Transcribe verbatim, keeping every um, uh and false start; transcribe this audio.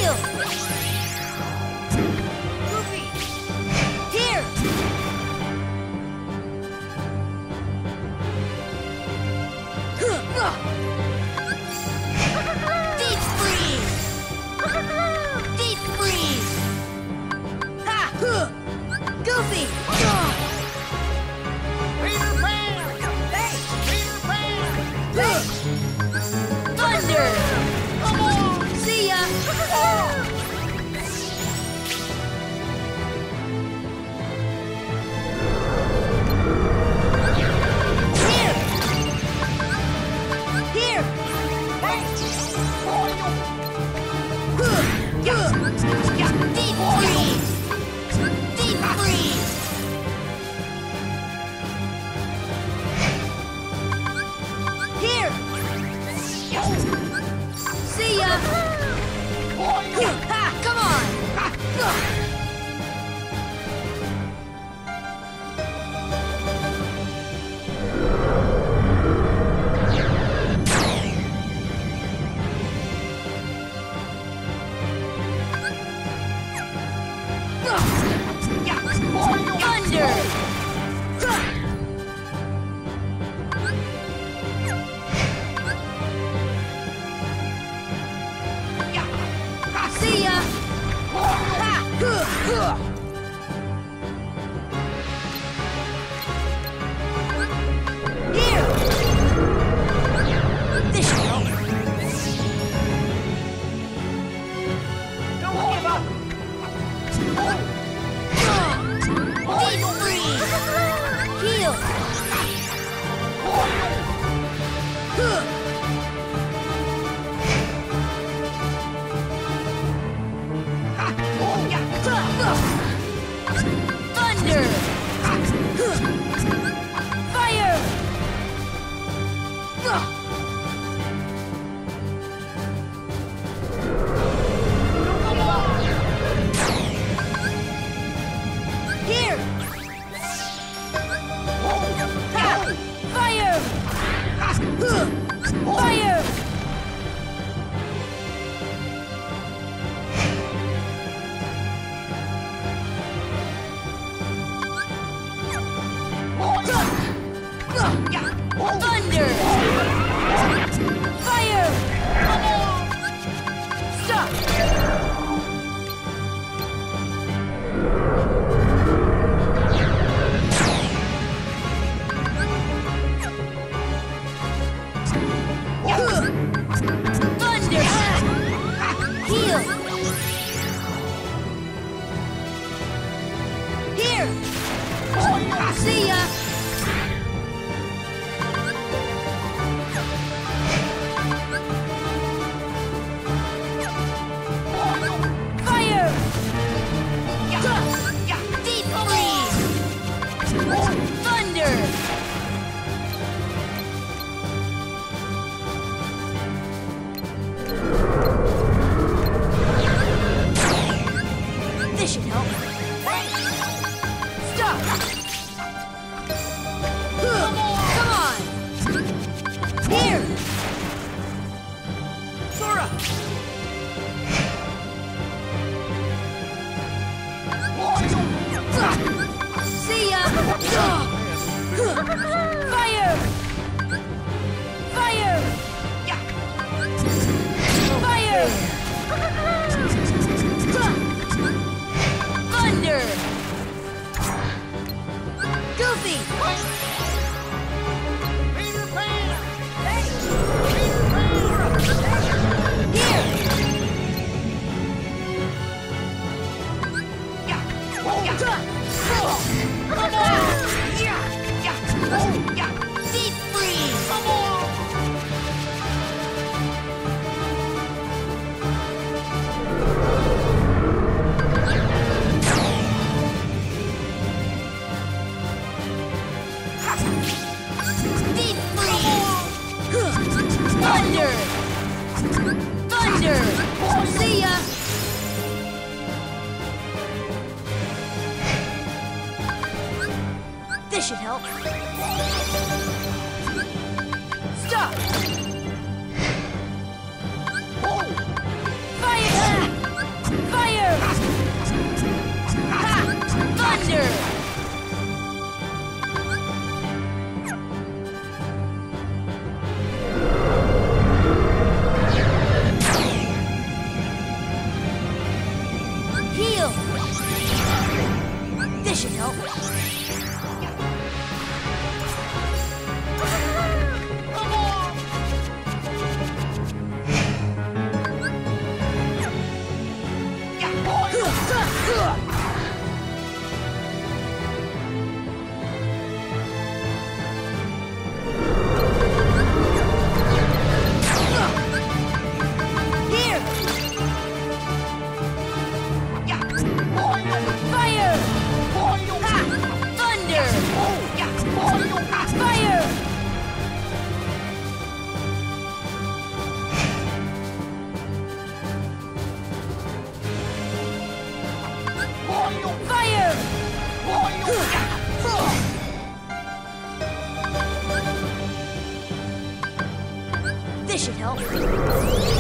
Heal! Goofy! Here! Deep freeze! Deep freeze! Ha! Goofy! Peter Pan! Hey! Peter Pan! Hey! Thunder! Come on! See ya! Here! Here! Deep freeze! Deep freeze! Here! See ya! Ha! Come on! Thunder! See ya! Ha! Here! This should help. Don't give up! Deep freeze! Heal! Thunder! Fire! Here! Ha! Fire! Fire! Thunder! Fire! Stop! Thunder! Heal! Here! See ya! Fire! Deep freeze! Thunder! This should help. Stop! Come on! Here! Sora! See ya! Fire! Fire! Fire! Thunder! Goofy! Peter Pan! Hey! Peter Pan! Here! Come on! Deep This should help. Come on! Here! Fire! Thunder! Fire! Fire! This should help.